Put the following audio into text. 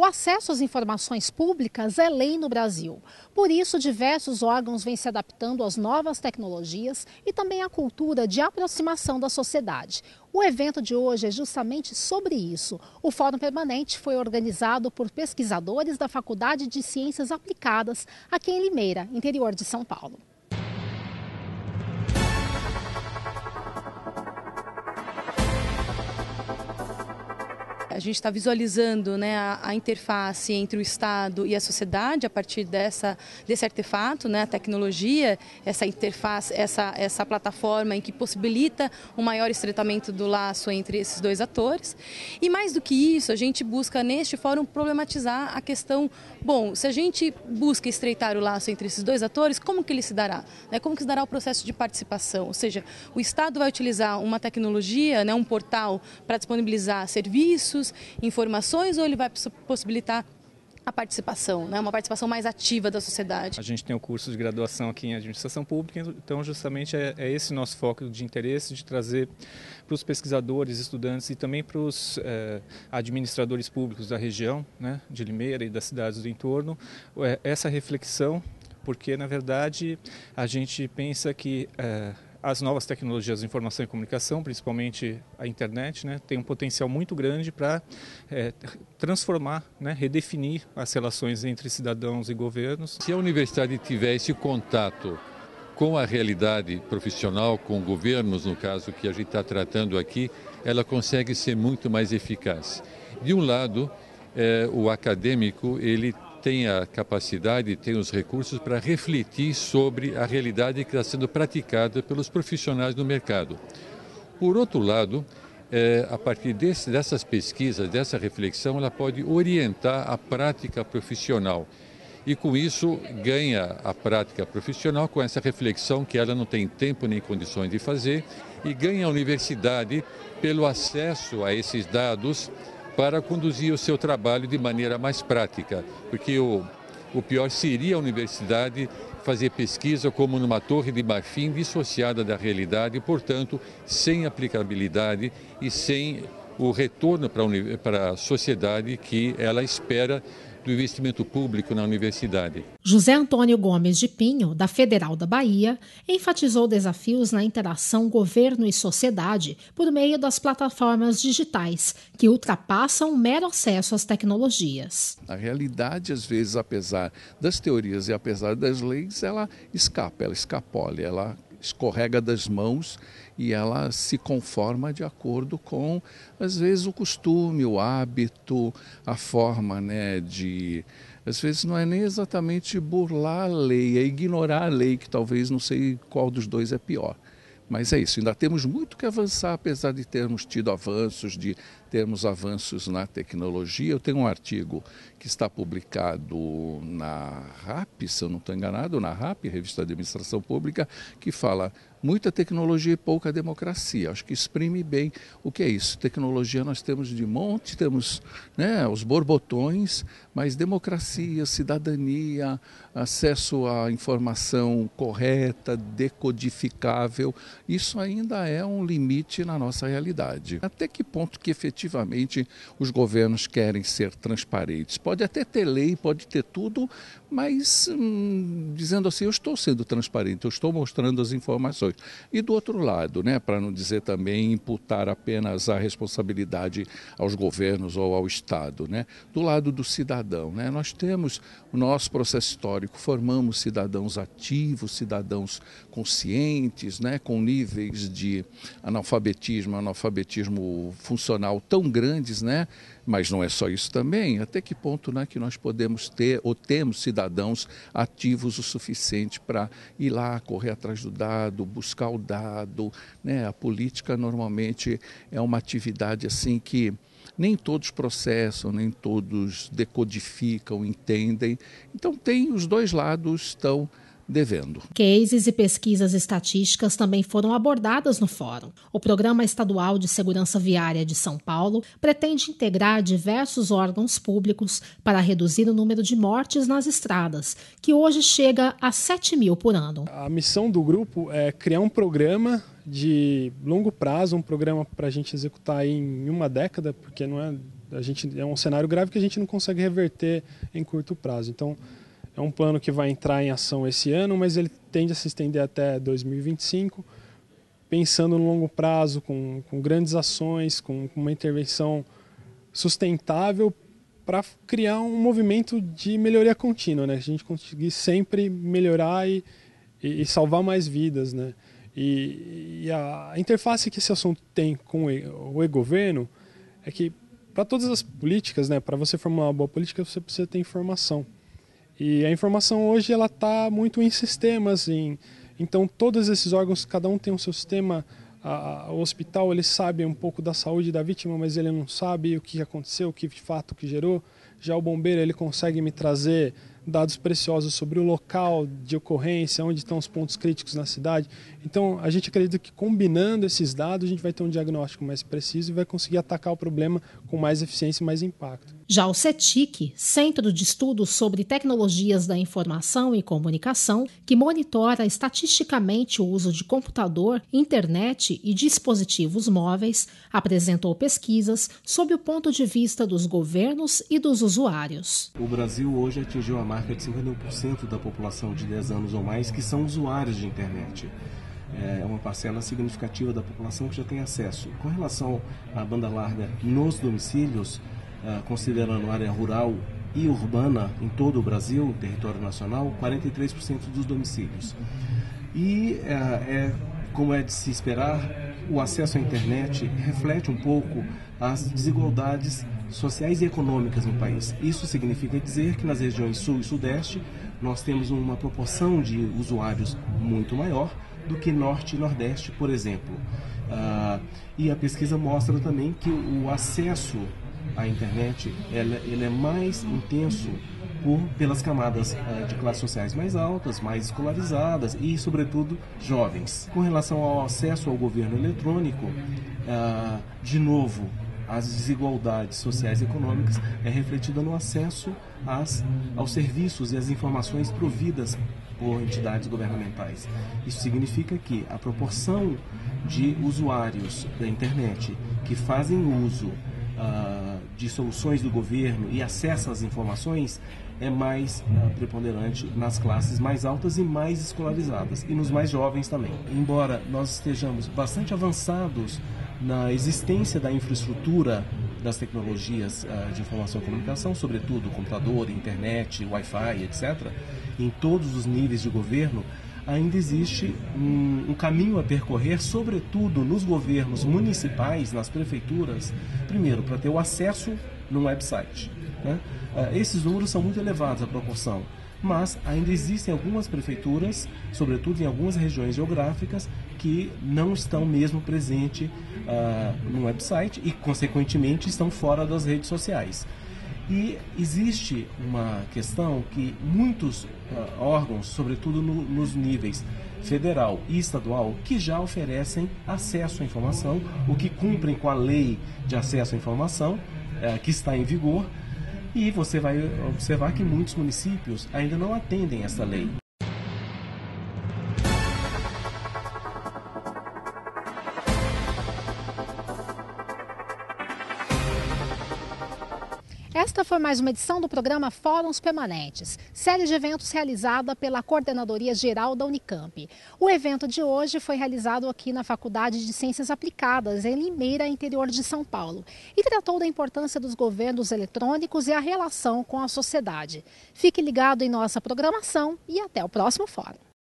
acesso às informações públicas é lei no Brasil. Por isso, diversos órgãos vêm se adaptando às novas tecnologias e também à cultura de aproximação da sociedade. O evento de hoje é justamente sobre isso. O Fórum Permanente foi organizado por pesquisadores da Faculdade de Ciências Aplicadas, aqui em Limeira, interior de São Paulo. A gente está visualizando, né, a interface entre o Estado e a sociedade a partir desse artefato, né, a tecnologia, essa interface, essa plataforma em que possibilita um maior estreitamento do laço entre esses dois atores. E mais do que isso, a gente busca neste fórum problematizar a questão, bom, se a gente busca estreitar o laço entre esses dois atores, como que ele se dará? Né, como que se dará o processo de participação? Ou seja, o Estado vai utilizar uma tecnologia, né, um portal para disponibilizar serviços, informações, ou ele vai possibilitar a participação, né? Uma participação mais ativa da sociedade? A gente tem o curso de graduação aqui em administração pública, então justamente é esse nosso foco de interesse, de trazer para os pesquisadores, estudantes e também para os administradores públicos da região, né, de Limeira e das cidades do entorno, essa reflexão, porque na verdade a gente pensa que as novas tecnologias de informação e comunicação, principalmente a internet, né, tem um potencial muito grande para transformar, né, redefinir as relações entre cidadãos e governos. Se a universidade tiver esse contato com a realidade profissional, com governos, no caso que a gente está tratando aqui, ela consegue ser muito mais eficaz. De um lado, o acadêmico, ele tem a capacidade, tem os recursos para refletir sobre a realidade que está sendo praticada pelos profissionais no mercado. Por outro lado, a partir dessas pesquisas, dessa reflexão, ela pode orientar a prática profissional. E com isso ganha a prática profissional com essa reflexão que ela não tem tempo nem condições de fazer, e ganha a universidade pelo acesso a esses dados para conduzir o seu trabalho de maneira mais prática, porque o pior seria a universidade fazer pesquisa como numa torre de marfim dissociada da realidade, portanto, sem aplicabilidade e sem o retorno para a sociedade que ela espera do investimento público na universidade. José Antônio Gomes de Pinho, da Federal da Bahia, enfatizou desafios na interação governo e sociedade por meio das plataformas digitais, que ultrapassam o mero acesso às tecnologias. A realidade, às vezes, apesar das teorias e apesar das leis, ela escapa, ela escapola, ela escorrega das mãos e ela se conforma de acordo com, às vezes, o costume, o hábito, a forma, né, de... Às vezes não é nem exatamente burlar a lei, é ignorar a lei, que talvez não sei qual dos dois é pior. Mas é isso, ainda temos muito que avançar, apesar de termos tido avanços, de termos avanços na tecnologia. Eu tenho um artigo que está publicado na RAP, se eu não estou enganado, na RAP, Revista de Administração Pública, que fala muita tecnologia e pouca democracia. Acho que exprime bem o que é isso. Tecnologia nós temos de monte, temos, né, os borbotões, mas democracia, cidadania, acesso à informação correta, decodificável, isso ainda é um limite na nossa realidade. Até que ponto que efetivamente os governos querem ser transparentes? Pode até ter lei, pode ter tudo, mas dizendo assim, eu estou sendo transparente, eu estou mostrando as informações. E do outro lado, né, para não dizer também imputar apenas a responsabilidade aos governos ou ao Estado, né, do lado do cidadão, né, nós temos o nosso processo histórico, formamos cidadãos ativos, cidadãos conscientes, né, com níveis de analfabetismo funcional tão grandes, né, mas não é só isso também. Até que ponto, né, que nós podemos ter ou temos cidadãos ativos o suficiente para ir lá, correr atrás do dado, buscar o dado, né? A política normalmente é uma atividade assim que nem todos processam, nem todos decodificam, entendem. Então tem os dois lados estão devendo. Cases e pesquisas estatísticas também foram abordadas no fórum. O Programa Estadual de Segurança Viária de São Paulo pretende integrar diversos órgãos públicos para reduzir o número de mortes nas estradas, que hoje chega a 7.000 por ano. A missão do grupo é criar um programa de longo prazo, um programa para a gente executar aí em uma década, porque não é É um cenário grave que a gente não consegue reverter em curto prazo. Então, é um plano que vai entrar em ação esse ano, mas ele tende a se estender até 2025, pensando no longo prazo, com grandes ações, com uma intervenção sustentável para criar um movimento de melhoria contínua, né? A gente conseguir sempre melhorar e salvar mais vidas, né? E a interface que esse assunto tem com o e-governo é que, para todas as políticas, né, para você formular uma boa política, você precisa ter informação. E a informação hoje ela está muito em sistemas, então todos esses órgãos, cada um tem o seu sistema. O hospital ele sabe um pouco da saúde da vítima, mas ele não sabe o que aconteceu, o que de fato que gerou. Já o bombeiro ele consegue me trazer dados preciosos sobre o local de ocorrência, onde estão os pontos críticos na cidade. Então, a gente acredita que combinando esses dados, a gente vai ter um diagnóstico mais preciso e vai conseguir atacar o problema com mais eficiência e mais impacto. Já o CETIC, Centro de Estudos sobre Tecnologias da Informação e Comunicação, que monitora estatisticamente o uso de computador, internet e dispositivos móveis, apresentou pesquisas sob o ponto de vista dos governos e dos usuários. O Brasil hoje atingiu a marca de 51% da população de 10 anos ou mais que são usuários de internet. É uma parcela significativa da população que já tem acesso. Com relação à banda larga nos domicílios, considerando área rural e urbana em todo o Brasil, território nacional, 43% dos domicílios. E, como é de se esperar, o acesso à internet reflete um pouco as desigualdades sociais e econômicas no país. Isso significa dizer que nas regiões sul e sudeste nós temos uma proporção de usuários muito maior do que norte e nordeste, por exemplo. E a pesquisa mostra também que o acesso à internet ele é mais intenso pelas camadas de classes sociais mais altas, mais escolarizadas e, sobretudo, jovens. Com relação ao acesso ao governo eletrônico, de novo, as desigualdades sociais e econômicas é refletida no acesso aos serviços e às informações providas por entidades governamentais. Isso significa que a proporção de usuários da internet que fazem uso de soluções do governo e acessam às informações é mais preponderante nas classes mais altas e mais escolarizadas, e nos mais jovens também. Embora nós estejamos bastante avançados na existência da infraestrutura das tecnologias de informação e comunicação, sobretudo computador, internet, Wi-Fi, etc., em todos os níveis de governo, ainda existe um caminho a percorrer, sobretudo nos governos municipais, nas prefeituras, primeiro, para ter o acesso num website, né? Esses números são muito elevados, a proporção, mas ainda existem algumas prefeituras, sobretudo em algumas regiões geográficas, que não estão mesmo presentes no website e, consequentemente, estão fora das redes sociais. E existe uma questão que muitos órgãos, sobretudo nos níveis federal e estadual, que já oferecem acesso à informação, o que cumprem com a lei de acesso à informação, que está em vigor, e você vai observar que muitos municípios ainda não atendem essa lei. Esta foi mais uma edição do programa Fóruns Permanentes, série de eventos realizada pela Coordenadoria Geral da Unicamp. O evento de hoje foi realizado aqui na Faculdade de Ciências Aplicadas, em Limeira, interior de São Paulo, e tratou da importância dos governos eletrônicos e a relação com a sociedade. Fique ligado em nossa programação e até o próximo Fórum.